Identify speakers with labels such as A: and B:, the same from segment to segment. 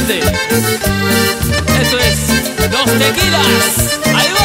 A: grande. Esto es Los Tequilas. Ahí va.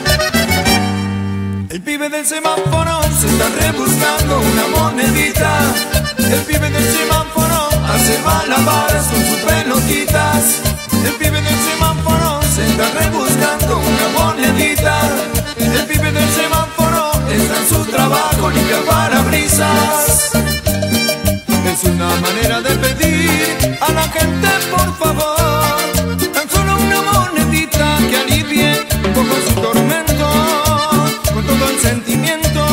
B: El pibe del semáforo se está rebuscando una monedita. El pibe del semáforo hace malabares con sus pelotitas. El pibe del semáforo se está rebuscando una monedita. El pibe del semáforo está en su trabajo, limpia parabrisas. Es una manera de pedir a la gente por favor, tan solo una monedita que alivie un poco su tormento, con todo el sentimiento.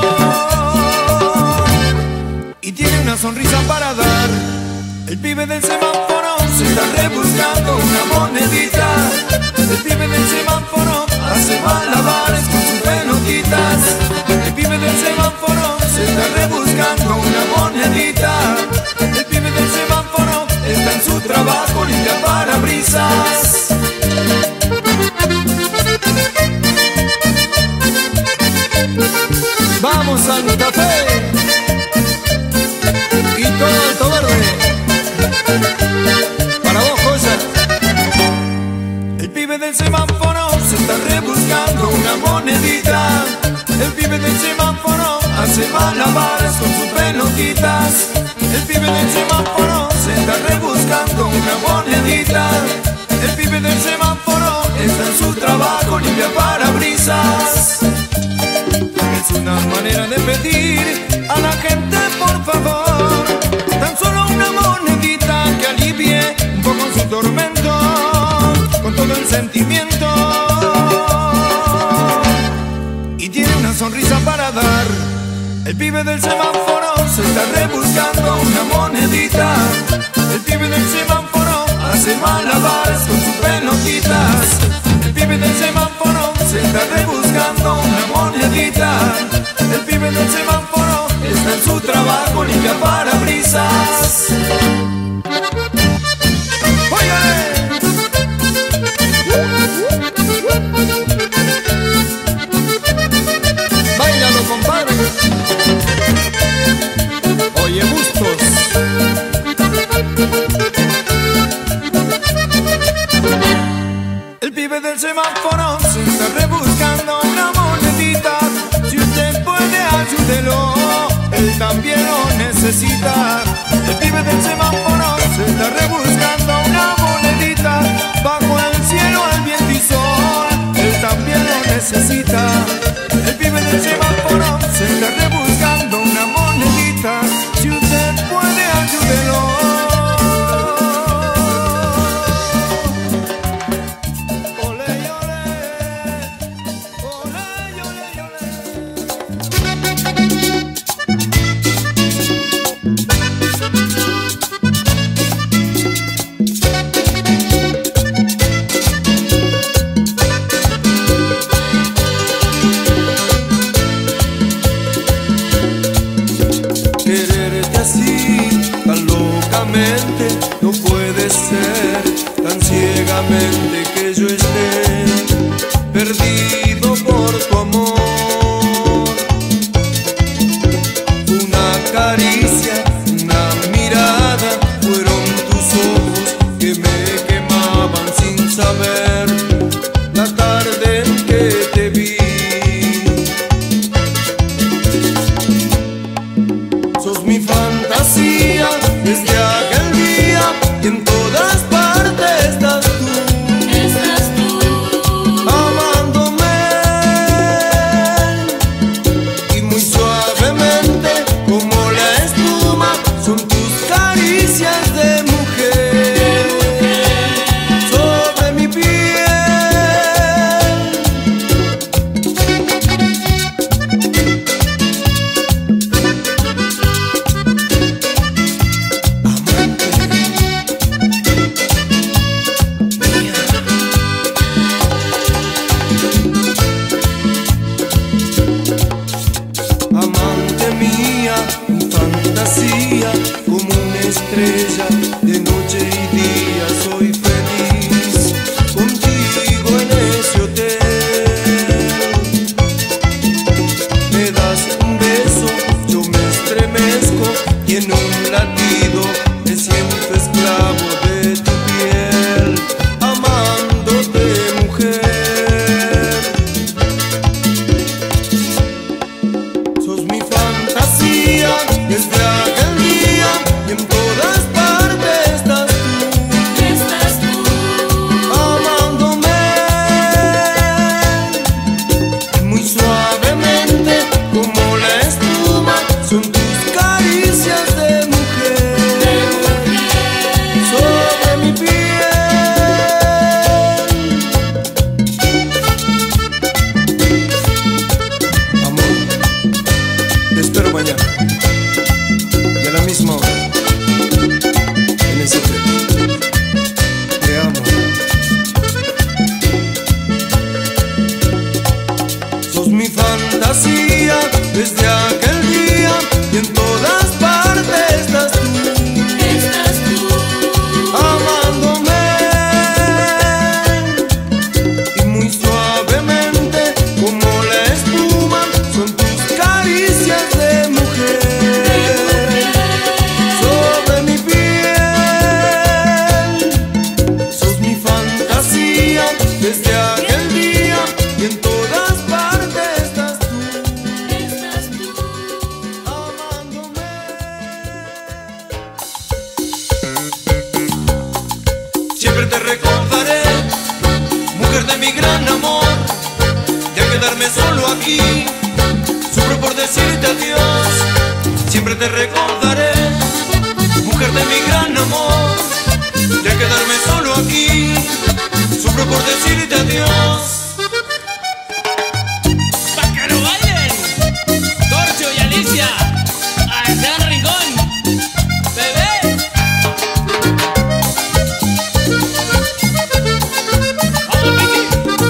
B: Y tiene una sonrisa para dar. El pibe del semáforo se está rebuscando una monedita. El pibe del semáforo hace malabares con sus pelotitas. El pibe del semáforo se está rebuscando una monedita. El pibe del semáforo está en su trabajo, limpia parabrisas. Vamos Santa Fe y todo Alto Verde. Para vos, Joya. El pibe del semáforo se está rebuscando una monedita. El pibe del semáforo hace malabares con sus pelotitas. El pibe del semáforo se está rebuscando una monedita. El pibe del semáforo está en su trabajo, limpia parabrisas. Es una manera de pedir a la gente por favor, tan solo una monedita que alivie un poco su tormento, con todo el sentimiento. Y tiene una sonrisa para dar. El pibe del semáforo se está rebuscando una monedita. El pibe del semáforo hace malabares con sus pelotitas. El pibe del semáforo se está rebuscando una monedita. El pibe del semáforo está en su trabajo, limpia parabrisas. ¡Óigale! ¡Báilalo, compadre! Oye, Bustos. El pibe del semáforo se está rebuscando una monedita. Si usted puede, ayúdelo, él también lo necesita. El pibe del semáforo se está rebuscando una monedita. Bajo el cielo al viento y sol, él también lo necesita. El pibe del semáforo se está rebuscando una monedita. Si usted puede, ayúdelo. te recordaré, mujer de mi gran amor. Ya quedarme solo aquí, sufro por decirte adiós. Siempre te recordaré, mujer de mi gran amor. Ya quedarme solo aquí, sufro por decirte adiós.
A: Pa' que lo bailen, Corcho y Alicia, al Gran Rincón, bebé. Vamos, Vicky.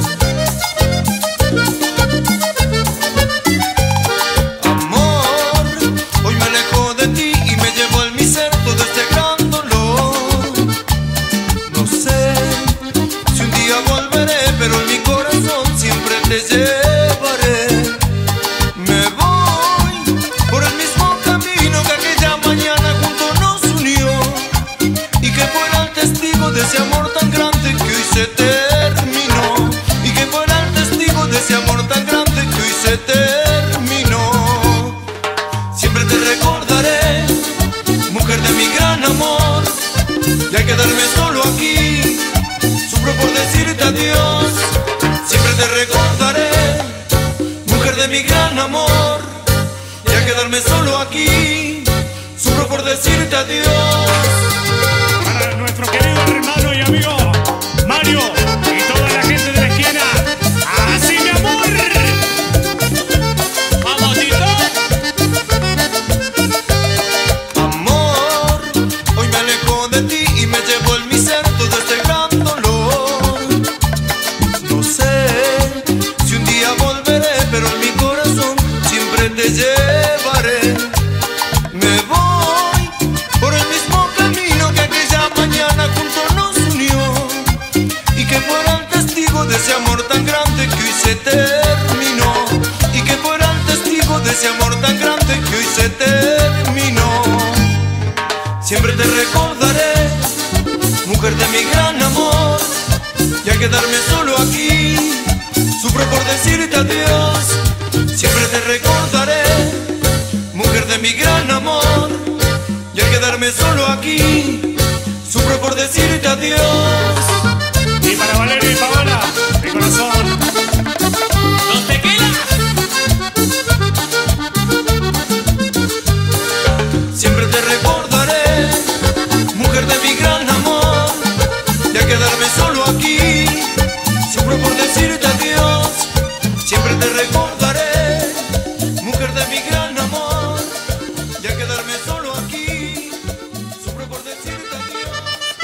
B: Amor, hoy me alejo de ti y me llevo en mi ser todo este gran dolor. No sé si un día volveré, pero en mi corazón siempre te llevaré. Me voy por el mismo camino que aquella mañana juntos nos unió, y que fuera el testigo de ese amor tan grande que hoy se terminó. Y que fuera el testigo de ese amor tan grande que hoy se terminó. Siempre te recordaré, mujer de mi gran amor. Y al quedarme solo aquí, sufro por decirte adiós. Siempre te recordaré, mujer de mi gran amor. Y al quedarme solo aquí, sufro por decirte adiós.
C: Para nuestro querido hermano y amigo Mario y toda la gente de la esquina. ¡Así, mi amor!
A: Vamos, Tito.
B: Amor, hoy me alejo de ti y me llevo en mi ser todo este gran dolor. No sé si un día volveré, pero en mi corazón siempre te llevaré. Me voy por el mismo camino que aquella mañana juntos nos unió, y que fuera el testigo de ese amor tan grande que hoy se terminó. Y que fuera el testigo de ese amor tan grande que hoy se terminó. Siempre te recordaré, mujer de mi gran amor. Y al quedarme solo aquí, sufro por decirte adiós. Siempre te recordaré, mujer de mi gran amor. Y al quedarme solo aquí, sufro por decirte adiós.
C: Y para Valeria y Paola, de corazón.
A: Los tequilas.
B: Siempre te recordaré, mujer de mi gran amor. Y al quedarme solo aquí, sufro por decirte adiós. Siempre te recordaré, mujer de mi gran amor. Y al quedarme solo aquí, sufro por decirte adiós.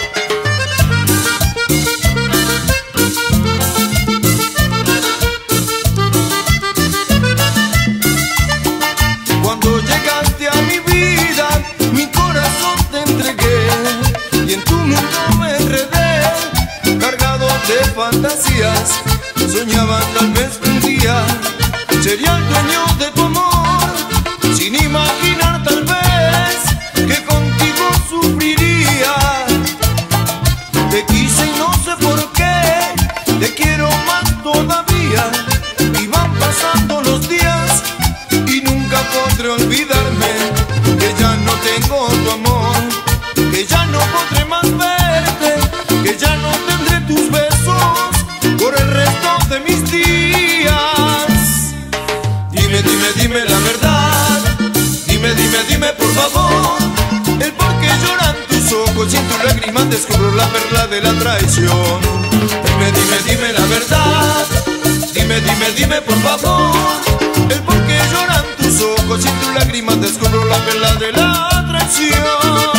B: Cuando llegaste a mi vida, mi corazón te entregué, y en tu mundo me enredé, cargado de fantasías. Soñaba tal vez que un día sería el dueño de tu amor, sin imaginar tal vez que contigo sufriría. Te quise y no sé por qué, te quiero más todavía. Y van pasando los días y nunca podré olvidarme que ya no tengo tu amor, que ya no podré más verte, que ya no tendré tus besos por el resto de mis días. Dime, dime, dime la verdad. Dime, dime, dime por favor el por qué lloran tus ojos y en tus lágrimas descubro la perla de la traición. Dime, dime, dime la verdad. Dime, dime, dime por favor el por qué lloran tus ojos y en tus lágrimas descubro la perla de la traición.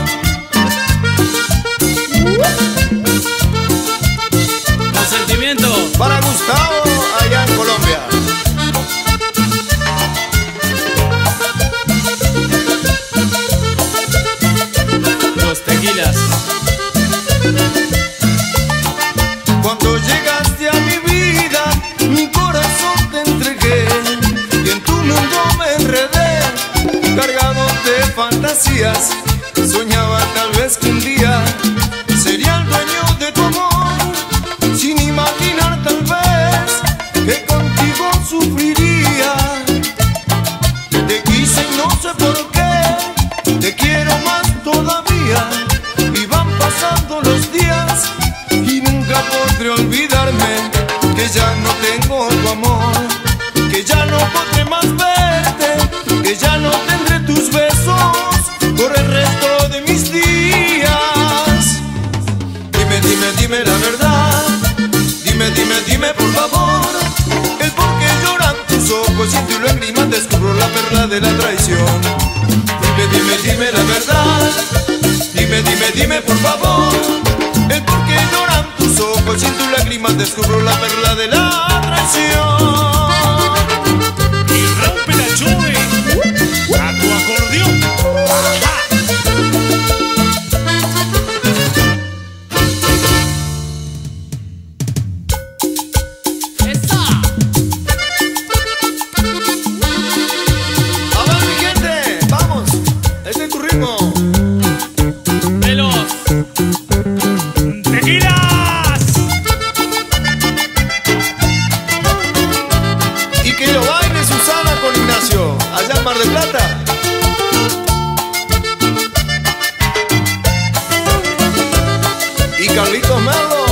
A: Consentimiento.
B: Para Gustavo, allá en Colombia.
A: Los tequilas.
B: Cuando llegaste a mi vida, mi corazón te entregué, y en tu mundo me enredé, cargado de fantasías. Soñaba tal vez que un día sería el dueño de tu amor, sin imaginar tal vez que contigo sufriría. Te quise y no sé por qué, te quiero más todavía. Y van pasando los días que ya no tengo tu amor, que ya no podré más verte, que ya no tendré tus besos por el resto de mis días. Dime, dime, dime la verdad, dime, dime, dime por favor, el por qué lloran tus ojos y en tu lágrima descubro la perla de la traición. Dime, dime, dime la verdad, dime, dime, dime por favor, el por qué lloran tus ojos y en tu lágrima descubro la perla de la traición.
C: Y rompe la Chuy a tu acordeón. ¡Ajá!
A: ¡Esa!
B: A ver mi gente, vamos, este es tu ritmo.
A: ¡Velos!
C: ¡Tequilas!
B: Y que lo baile Susana con Ignacio, allá en Mar del Plata. Y Carlitos Melo.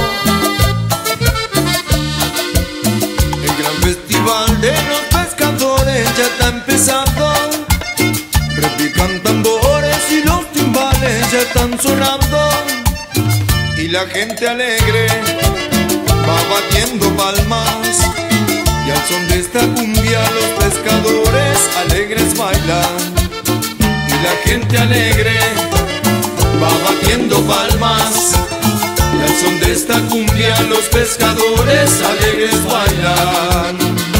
B: El gran festival de los pescadores ya está empezando. Repican tambores y los timbales ya están sonando. Y la gente alegre va batiendo palmas. Y al son de esta cumbia los pescadores alegres bailan. Y la gente alegre va batiendo palmas. Y al son de esta cumbia los pescadores alegres bailan.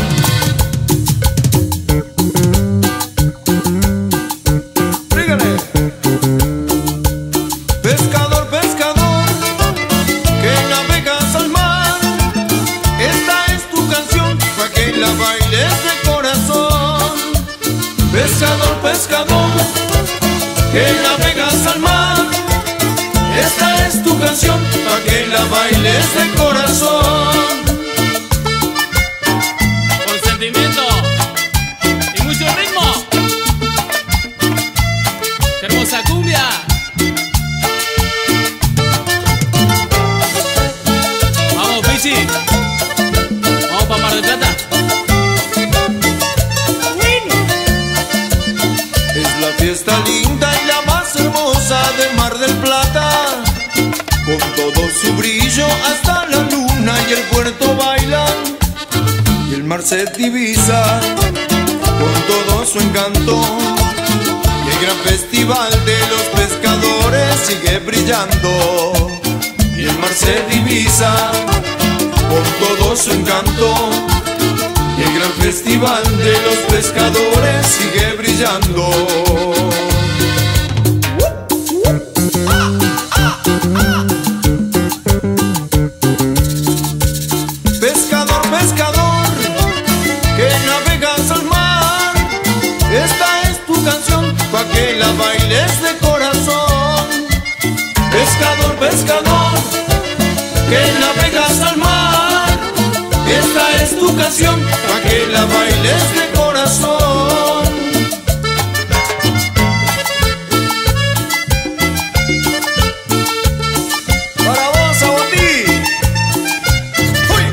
B: Dígale. Pescador, pescador, que navegas al mar, esta es tu canción para que la bailes de corazón. Pescador, pescador, que navegas al mar, esta es tu canción para que la bailes de corazón.
A: Con sentimiento y mucho ritmo. ¡Qué hermosa cumbia! Vamos, Pichi. Vamos para Mar del Plata.
B: Es la fiesta linda y la más hermosa de Mar del Plata, con todo su brillo hasta la luna y el puerto bailan, y el mar se divisa con todo su encanto, y el gran festival de los pescadores sigue brillando, y el mar se divisa con todo su encanto, y el gran festival de los pescadores sigue brillando. Pescador, pescador, que navegas al mar, esta es tu canción pa' que la bailes de corazón. Pescador, pescador, que navegas al mar, esta es tu canción pa' que la bailes de corazón. Para vos, Sabotí. ¡Uy!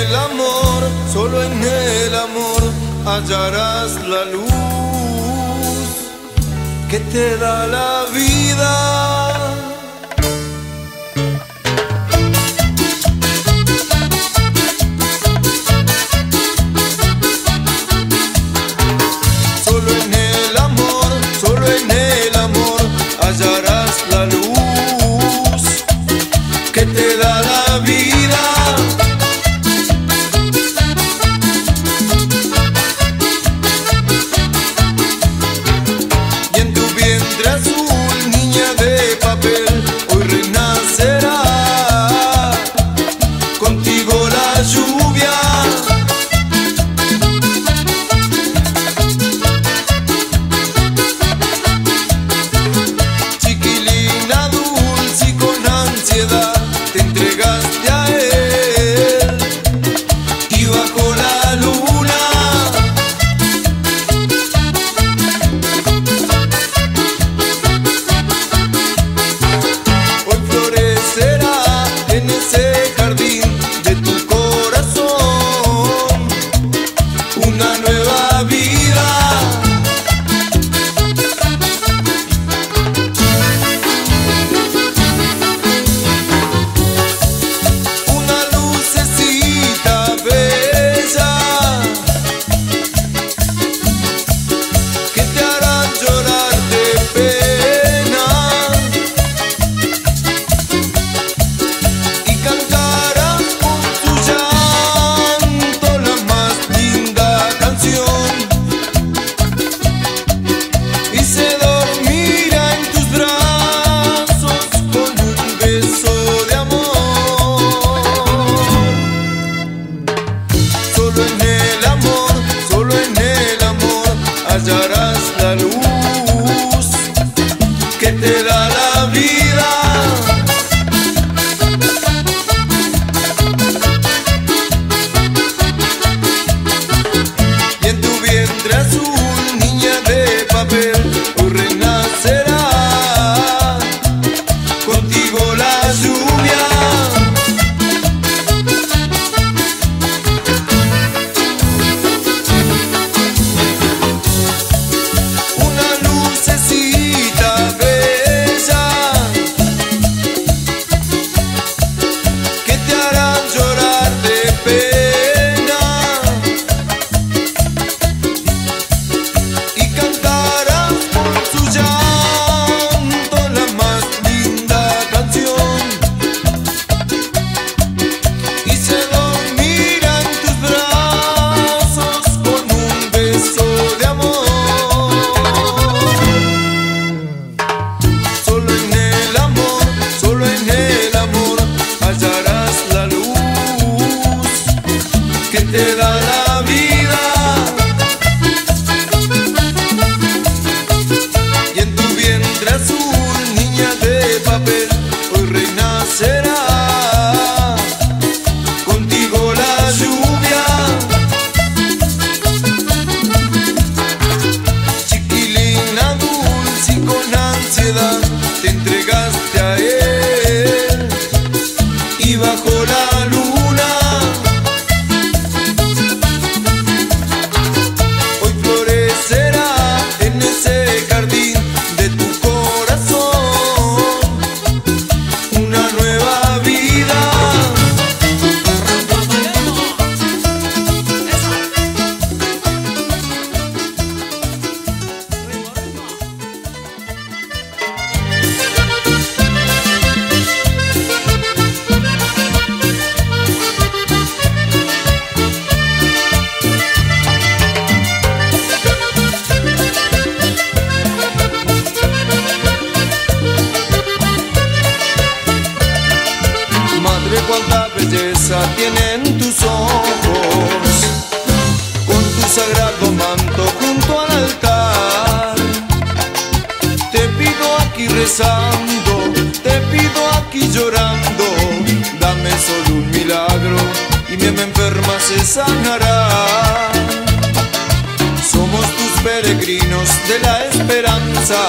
B: el amor, solo en el amor hallarás la luz que te da la vida. Solo en el amor, solo en el amor hallarás la luz que te da la vida. Y en tu vientre azul, niña de papel, hoy renacerá contigo la lluvia. Chiquilina dulce y con ansiedad te entregaste a él, y bajo la luna hoy florecerá en ese jardín de tu corazón una nueva vida. Una lucecita bella que te hará llorar de pena y cantarás con tu llanto la más linda canción, y se dormirá en tus brazos con un beso de amor. Solo en el amor, solo en el amor hallarás la luz que te da la vida. Y en tu vientre azul, niña de papel, hoy renacerá contigo la lluvia. Una lucecita bella que te hará llorar de pena y cantarás con su llanto la más linda canción, y se dormirá en tus brazos con un beso de amor. Solo en el amor, solo en el amor hallarás la luz que te da la vida. Y en tu vientre azul, niña de papel, hoy renacerá contigo la lluvia. Chiquilina dulce y con ansiedad te entregaste a él, y bajo la luna hoy florecerá en ese jardín de tu corazón una nueva vida. Madre, cuánta belleza tienen tus ojos, con tu sagrado manto junto al altar. Te pido aquí rezando, te pido aquí llorando, dame solo un milagro y mi alma enferma se sanará. Somos tus peregrinos de la esperanza,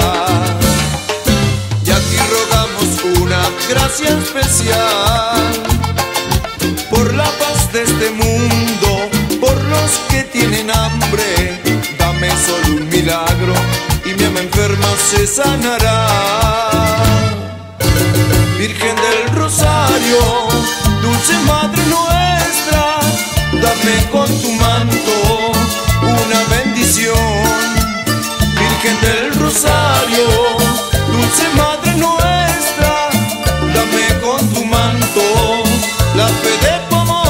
B: y aquí rogamos una gracia especial por la paz de este mundo, por los que tienen hambre, dame solo un milagro y mi alma enferma se sanará. Virgen del Rosario, dulce Madre nuestra, dame con tu manto una bendición. Virgen del Rosario, dulce Madre nuestra, dame con tu manto la fe de tu amor.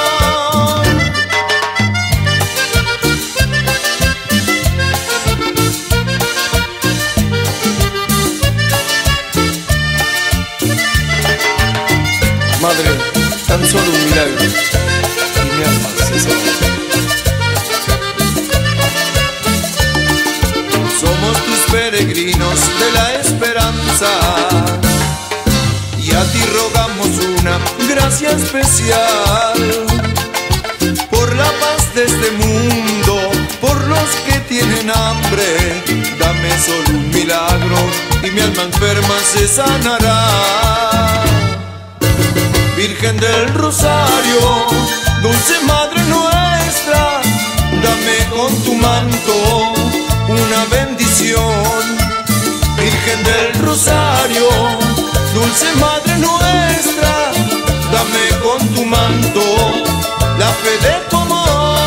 B: Madre, tan solo un milagro y mi alma se sanará. Somos tus peregrinos de la esperanza y a ti rogamos una gracia especial por la paz de este mundo, por los que tienen hambre. Dame solo un milagro y mi alma enferma se sanará. Virgen del Rosario, dulce Madre nuestra, dame con tu manto una bendición. Virgen del Rosario, dulce Madre nuestra, dame con tu manto la fe de tu amor.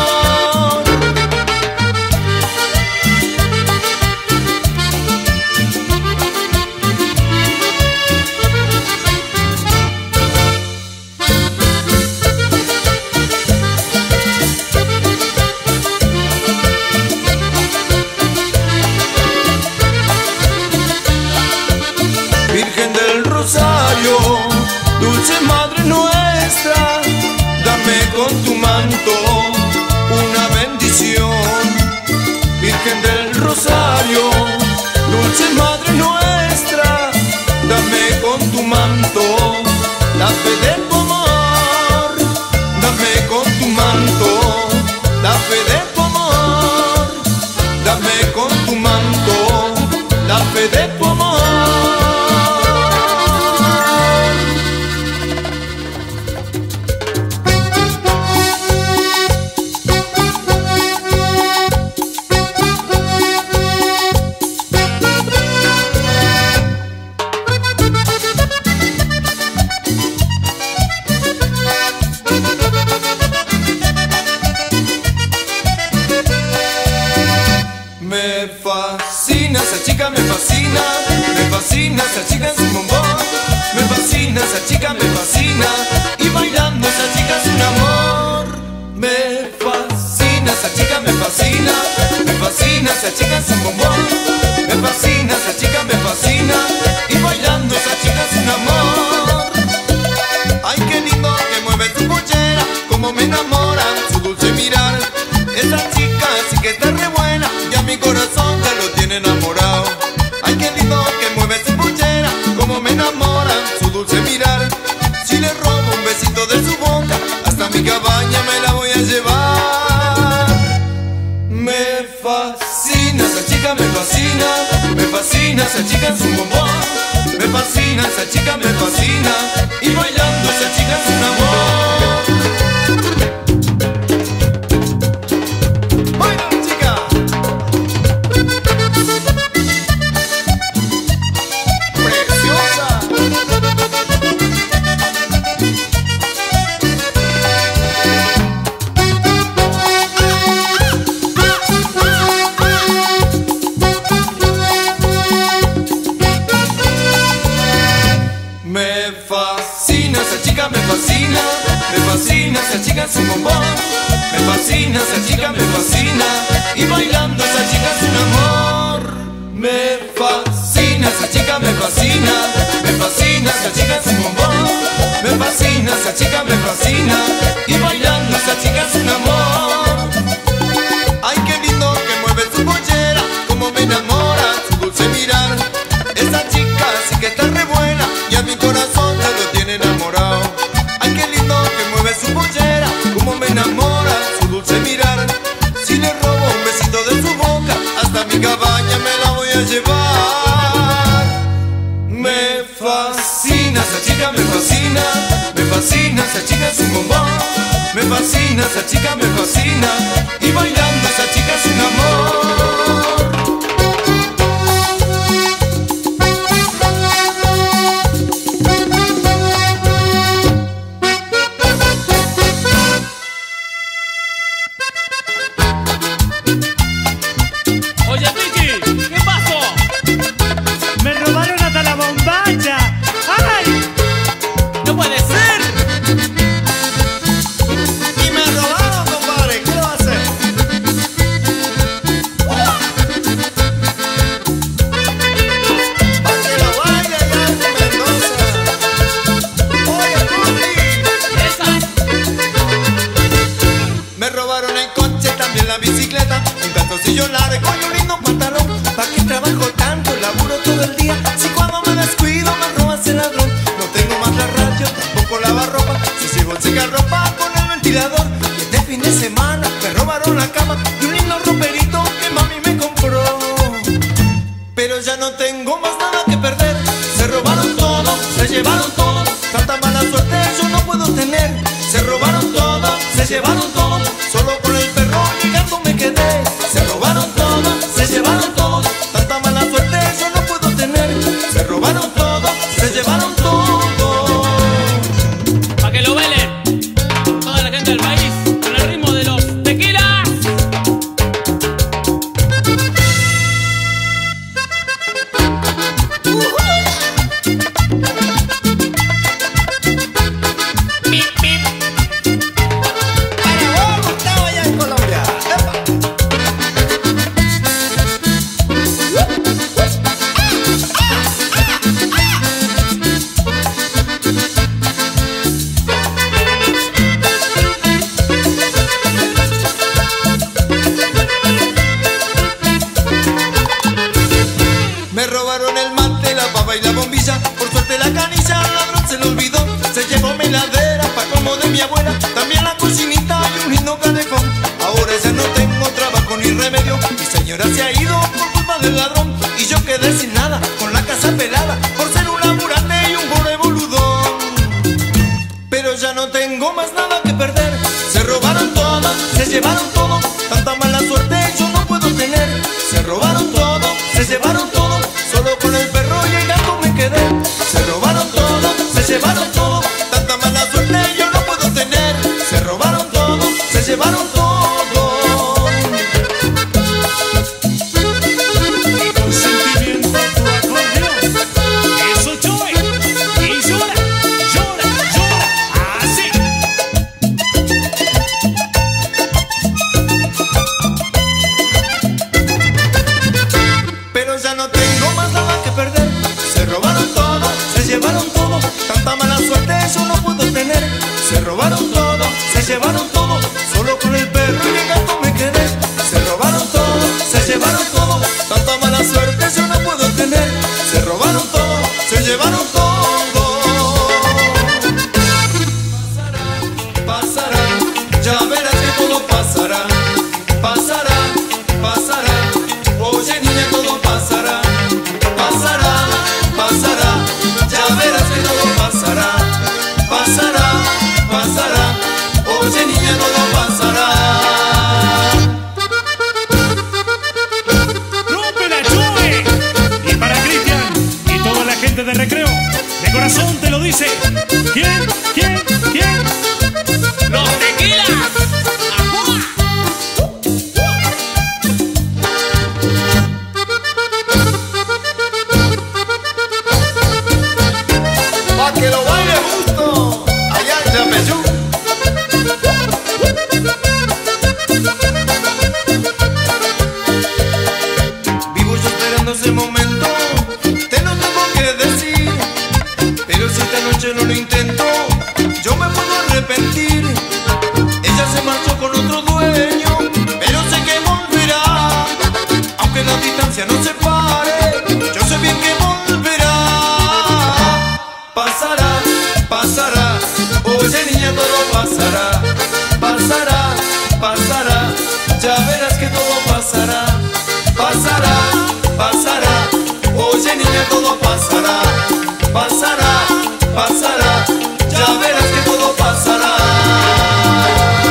B: Virgen del Rosario, dulce Madre nuestra, dame con tu manto una bendición. Virgen del Rosario, dulce Madre nuestra, dame con tu manto la fe de tu amor. Dame con tu manto la fe de tu amor. Dame con tu manto la fe de tu amor. Me fascina esa chica, me fascina, me fascina esa chica en su bombón. Me fascina esa chica, me fascina, y bailando esa chica es un amor. Me fascina esa chica, me fascina, me fascina esa chica en su bombón. Me fascina esa chica, me fascina, y bailando esa chica es un amor. Ay, qué lindo que mueve su pollera, como me enamora su dulce mirar. Esa chica sí que está re buena, y a mi corazón ya lo tiene enamorado. Ay, qué lindo que mueve su pollera, como me enamora su dulce mirar. Si le robo un besito de su boca, hasta mi cabaña me la voy a llevar. Me fascina esa chica, me fascina, me fascina esa chica en su bombón. Me fascina esa chica, me fascina, y bailando esa chica es un amor. Me fascina esa chica, me fascina, me fascina esa chica en su bombón. Me fascina esa chica, me fascina, y bailando esa chica es un amor. Me fascina esa chica, me fascina, me fascina esa chica en su bombón. Me fascina esa chica, me fascina, y bailando esa chica es un amor. Ay, qué lindo que mueve su pollera, como me enamora su dulce mirar. Esa chica sí que está re buena, y a mi corazón ya lo tiene enamorado. Ay, qué lindo que mueve su pollera, como me enamora su dulce mirar. Si le robo un besito de su boca, hasta mi cabaña me la voy a llevar. Me fascina esa chica, me fascina, me fascina esa chica en su bombón. Me fascina, esa chica me fascina. Y bailando esa chica es un amor.
A: Oye, Vicky, ¿qué pasó?
C: Me robaron hasta la bombacha. ¡Ay!
A: ¡No puede ser!
B: Y me robaron, compadre, ¿qué va a hacer? Pa' que lo baile allá en Mendoza. Oye, Pupi.
A: ¡Esa!
B: Me robaron el coche, también la bicicleta, un calzoncillo largo y un lindo pantalón. ¿Pa' qué trabajo tanto? Laburo todo el día. Si cuando me descuido me robas el ladrón. No tengo más la radio, tampoco lavarropa. Si llevo el secarropa con el ventilador. Y este fin de semana me robaron la cama y un lindo roperito que mami me compró. Pero ya no tengo más nada que perder. Se robaron todo, se llevaron todo. Tanta mala suerte yo no puedo tener. Se robaron todo, se llevaron todo. Solo con el perro y el gato me quedé. Se robaron todo, se llevaron todo. Tanta mala suerte yo no puedo tener. Se robaron todo, se llevaron todo.
A: Pa' que lo baile toda la gente del país con el ritmo de los tequilas. Pip, pip.
B: Para vos, Gustavo, allá en Colombia. ¡Epa! Me robaron el mate, la pava y la bombilla. Por suerte la canilla al ladrón se lo olvidó. Se llevó mi heladera pa' como de mi abuela. También la cocinita y un lindo calefón. Ahora ya no tengo trabajo ni remedio. Mi señora se ha ido por culpa del ladrón. Y yo quedé sin nada, con la casa pelada. Por ser un laburante y un pobre boludón. Pero ya no tengo más nada que perder. Se robaron todo, se llevaron todo. Tanta mala suerte yo no puedo tener. Se robaron todo, se llevaron todo. Solo con el perro y el gato me quedé. Se robaron todo, se llevaron todo. Tanta mala suerte yo no puedo tener. Se robaron todo, se llevaron todo.
C: Y con sentimiento tu acordeón. Eso Joey. Y llora, llora, llora. Así.
B: Pero ya no tengo más nada que perder. Se robaron todo, se llevaron todo. Tanta mala suerte yo no puedo tener. Se robaron todo, se llevaron todo. Solo con el perro y el gato me quedé. Se robaron todo, se llevaron todo. Tanta mala suerte yo no puedo tener. Se robaron todo, se llevaron todo. Pasará, pasará, ya verás que todo pasará. Pasará, pasará. Oye niña, todo pasará. Pasará, pasará. Ya verás que todo pasará. Pasará, pasará. Oye niña, todo pasará.
C: ¡Rómpela, Joey! Y para Cristian y toda la gente de Recreo, de corazón te lo dice. ¿Quién? ¿Quién? ¿Quién?
A: ¡Los tequilas! ¡Ajúa!
B: Pa' que lo baile justo allá en Yapeyú. Vivo yo esperando ese momento. Te lo tengo que decir. Pero si esta noche no lo intento, yo me puedo arrepentir. Ella se marchó con otro dueño, pero sé que volverá. Aunque la distancia nos separe, yo sé bien que volverá. Pasará, pasará. Oye niña, todo pasará. Pasará, pasará. Ya verás que todo pasará. Pasará, pasará. Oye niña, todo pasará. Pasará, pasará. Ya verás que todo pasará.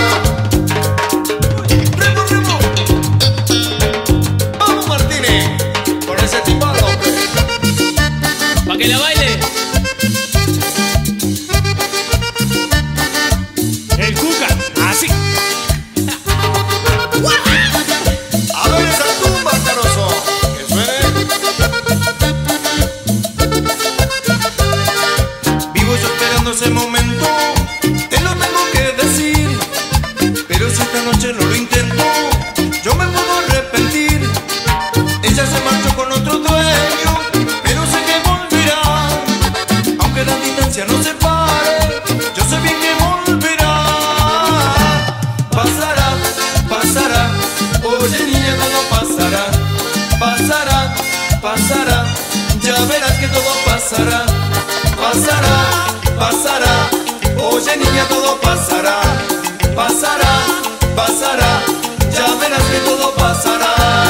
B: pasará, pasará. Oye niña, todo pasará, pasará, pasará. Ya verás que todo pasará.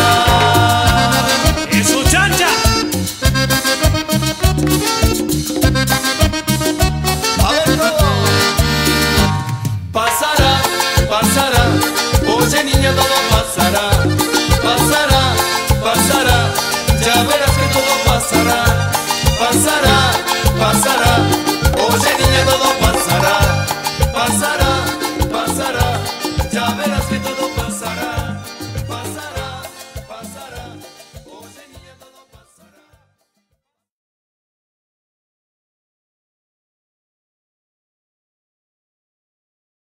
C: ¡Eso, chancha!
B: A ver todo. Pasará, pasará. Oye niña, todo pasará, pasará, pasará. Ya verás que todo pasará, pasará, pasará. Oye niña, todo pasará, pasará, pasará. Ya verás.